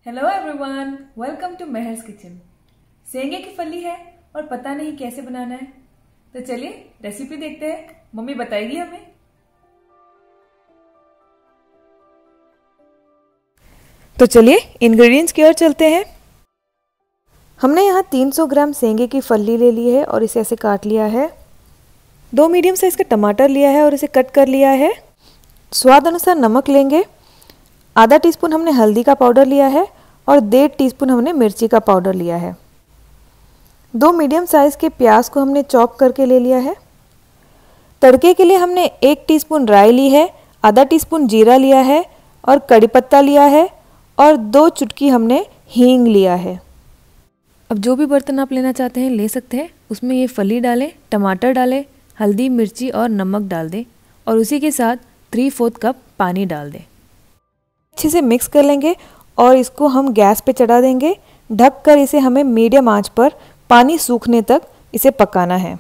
Hello everyone, welcome to महर्स kitchen. सेंगे की फली है और पता नहीं कैसे बनाना है, तो चलिए रेसिपी देखते हैं। मम्मी बताएगी हमें। तो चलिए इंग्रेडिएंट्स की ओर चलते हैं। हमने यहाँ 300 ग्राम सेंगे की फली ले ली है और इसे ऐसे काट लिया है। 2 मीडियम साइज का टमाटर लिया है और इसे कट कर लिया है। स्वाद अनुसार नमक लेंगे। आधा टीस्पून हमने हल्दी का पाउडर लिया है और 1.5 टीस्पून हमने मिर्ची का पाउडर लिया है। 2 मीडियम साइज के प्याज को हमने चॉप करके ले लिया है। तड़के के लिए हमने 1 टीस्पून राई ली है, आधा टीस्पून जीरा लिया है और कड़ी पत्ता लिया है और 2 चुटकी हमने हींग लिया है। अब जो भी बर्तन आप लेना चाहते हैं ले सकते हैं। उसमें ये फली डालें, टमाटर डालें, हल्दी मिर्ची और नमक डाल दें और उसी के साथ 3/4 कप पानी डाल दें। अच्छे से मिक्स कर लेंगे और इसको हम गैस पे चढ़ा देंगे। ढक कर इसे हमें मीडियम आंच पर पानी सूखने तक इसे पकाना है।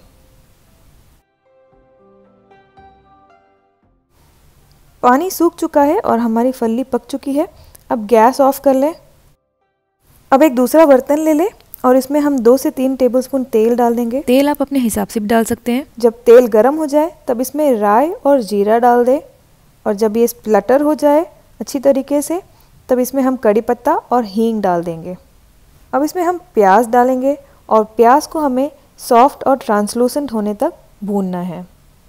पानी सूख चुका है और हमारी फली पक चुकी है। अब गैस ऑफ कर लें। अब एक दूसरा बर्तन ले लें और इसमें हम 2 से 3 टेबलस्पून तेल डाल देंगे। तेल आप अपने हिसाब से भी डाल सकते हैं। जब तेल गर्म हो जाए तब इसमें राई और जीरा डाल दें और जब ये स्प्लटर हो जाए अच्छी तरीके से तब इसमें हम कड़ी पत्ता और हींग डाल देंगे। अब इसमें हम प्याज डालेंगे और प्याज को हमें सॉफ्ट और ट्रांसलूसेंट होने तक भूनना है।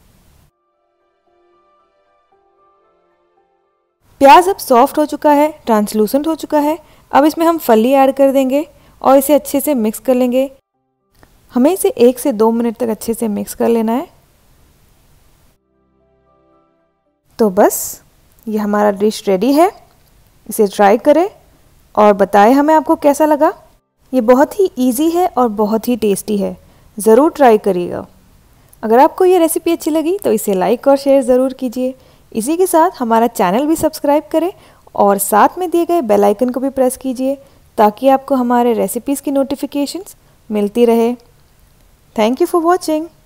प्याज अब सॉफ्ट हो चुका है, ट्रांसलूसेंट हो चुका है। अब इसमें हम फली ऐड कर देंगे और इसे अच्छे से मिक्स कर लेंगे। हमें इसे 1 से 2 मिनट तक अच्छे से मिक्स कर लेना है। तो बस ये हमारा डिश रेडी है। इसे ट्राई करें और बताएं हमें आपको कैसा लगा। ये बहुत ही इजी है और बहुत ही टेस्टी है, ज़रूर ट्राई करिएगा। अगर आपको ये रेसिपी अच्छी लगी तो इसे लाइक और शेयर ज़रूर कीजिए। इसी के साथ हमारा चैनल भी सब्सक्राइब करें और साथ में दिए गए बेल आइकन को भी प्रेस कीजिए ताकि आपको हमारे रेसिपीज़ की नोटिफिकेशंस मिलती रहे। Thank you for watching.